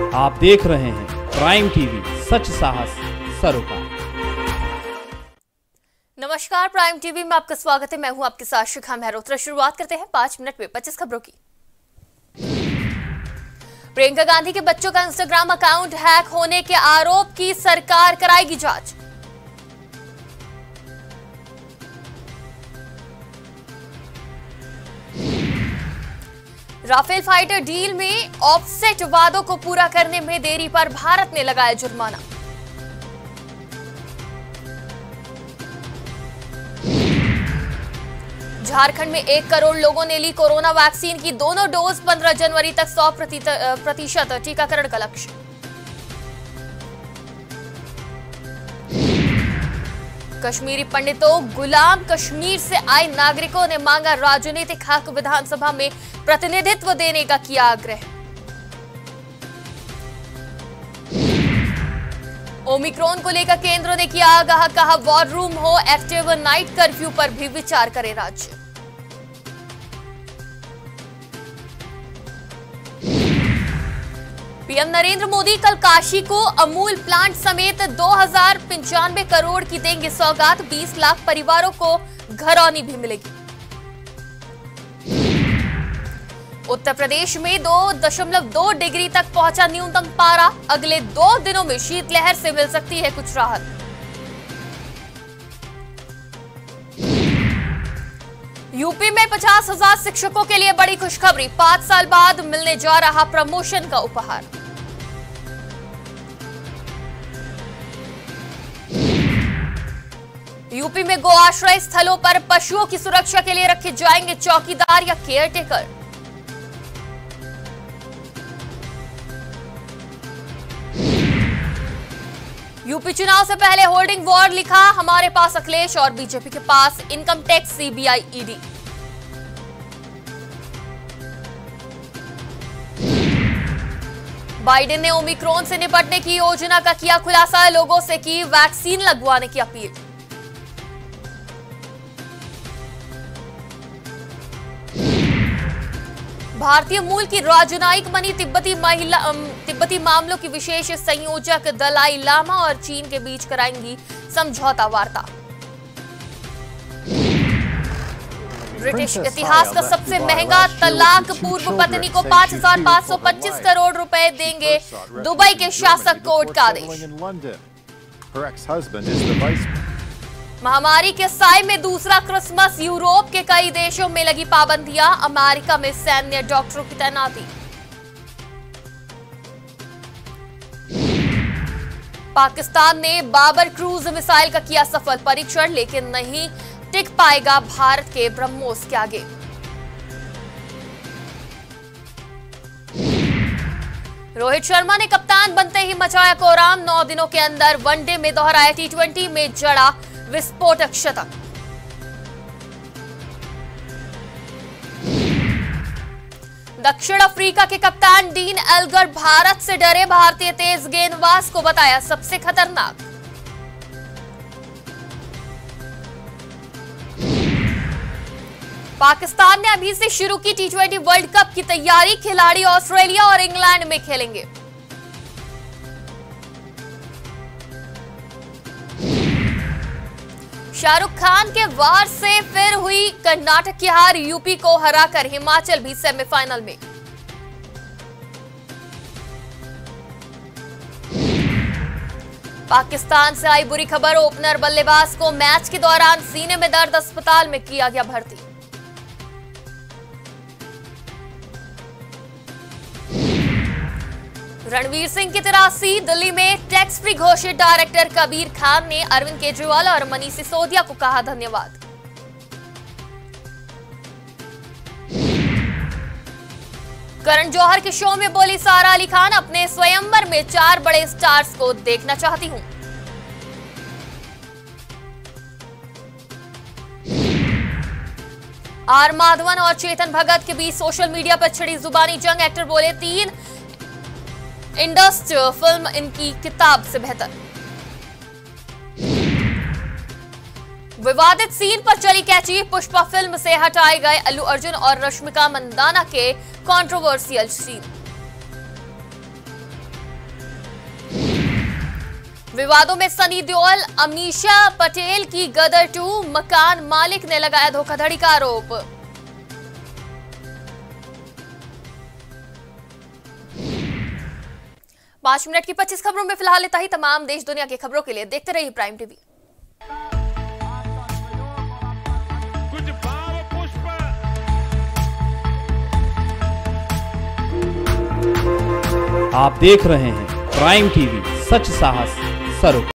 आप देख रहे हैं प्राइम टीवी, सच साहस सरोकार। नमस्कार, प्राइम टीवी में आपका स्वागत है। मैं हूं आपके साथ शिखा मेहरोत्रा। शुरुआत करते हैं 5 मिनट में 25 खबरों की। प्रियंका गांधी के बच्चों का इंस्टाग्राम अकाउंट हैक होने के आरोप की सरकार कराएगी जांच। राफेल फाइटर डील में ऑफसेट वादों को पूरा करने में देरी पर भारत ने लगाया जुर्माना। झारखंड में 1 करोड़ लोगों ने ली कोरोना वैक्सीन की दोनों डोज। 15 जनवरी तक 100% टीकाकरण का लक्ष्य। कश्मीरी पंडितों, गुलाम कश्मीर से आए नागरिकों ने मांगा राजनीतिक हक। विधानसभा में प्रतिनिधित्व देने का किया आग्रह। ओमिक्रॉन को लेकर केंद्र ने किया आगाह, कहा वॉर रूम हो एक्टिव, नाइट कर्फ्यू पर भी विचार करे राज्य। पीएम नरेंद्र मोदी कल काशी को अमूल प्लांट समेत 2095 करोड़ की देंगे सौगात। 20 लाख परिवारों को घरौनी भी मिलेगी। उत्तर प्रदेश में 2.2 डिग्री तक पहुंचा न्यूनतम पारा। अगले 2 दिनों में शीतलहर से मिल सकती है कुछ राहत। यूपी में 50,000 शिक्षकों के लिए बड़ी खुशखबरी। 5 साल बाद मिलने जा रहा प्रमोशन का उपहार। यूपी में गो आश्रय स्थलों पर पशुओं की सुरक्षा के लिए रखे जाएंगे चौकीदार या केयरटेकर। यूपी चुनाव से पहले होर्डिंग वॉर लिखा, हमारे पास अखिलेश और बीजेपी के पास income tax, CBI, ED. Biden ने ओमिक्रॉन से निपटने की योजना का किया खुलासा। लोगों से की वैक्सीन लगवाने की अपील। भारतीय मूल की राजनयिक बनी तिब्बती मामलों की विशेष संयोजक। दलाई लामा और चीन के बीच कराएंगी समझौता वार्ता। ब्रिटिश इतिहास का सबसे महंगा तलाक, पूर्व पत्नी को 5,525 करोड़ रुपए देंगे दुबई के शासक। कोर्ट का आदेश। महामारी के साए में दूसरा क्रिसमस। यूरोप के कई देशों में लगी पाबंदियां। अमेरिका में सैन्य डॉक्टरों की तैनाती। पाकिस्तान ने बाबर क्रूज मिसाइल का किया सफल परीक्षण, लेकिन नहीं टिक पाएगा भारत के ब्रह्मोस के आगे। रोहित शर्मा ने कप्तान बनते ही मचाया कोहराम। 9 दिनों के अंदर वनडे में दोहराया T20 में जड़ा विस्फोटक शतक। दक्षिण अफ्रीका के कप्तान डीन एल्गर भारत से डरे। भारतीय तेज गेंदबाज को बताया सबसे खतरनाक। पाकिस्तान ने अभी से शुरू की T20 वर्ल्ड कप की तैयारी। खिलाड़ी ऑस्ट्रेलिया और इंग्लैंड में खेलेंगे। शाहरुख खान के वार से फिर हुई कर्नाटक की हार। यूपी को हराकर हिमाचल भी सेमीफाइनल में। पाकिस्तान से आई बुरी खबर। ओपनर बल्लेबाज को मैच के दौरान सीने में दर्द, अस्पताल में किया गया भर्ती। रणवीर सिंह की 83। दिल्ली में टैक्स फ्री घोषित। डायरेक्टर कबीर खान ने अरविंद केजरीवाल और मनीष सिसोदिया को कहा धन्यवाद। करण जौहर के शो में बोली सारा अली खान, अपने स्वयंवर में 4 बड़े स्टार्स को देखना चाहती हूं। आर माधवन और चेतन भगत के बीच सोशल मीडिया पर छिड़ी जुबानी जंग। एक्टर बोले 3 इंडस्ट फिल्म इनकी किताब से बेहतर। विवादित सीन पर चली कैची। पुष्पा फिल्म से हटाए गए अल्लू अर्जुन और रश्मिका मंदाना के कंट्रोवर्शियल सीन। विवादों में सनी देओल, अमीषा पटेल की गदर 2, मकान मालिक ने लगाया धोखाधड़ी का आरोप। पांच मिनट की 25 खबरों में फिलहाल इतना ही। तमाम देश दुनिया की खबरों के लिए देखते रहिए प्राइम टीवी। आप देख रहे हैं प्राइम टीवी, सच साहस सरोकार।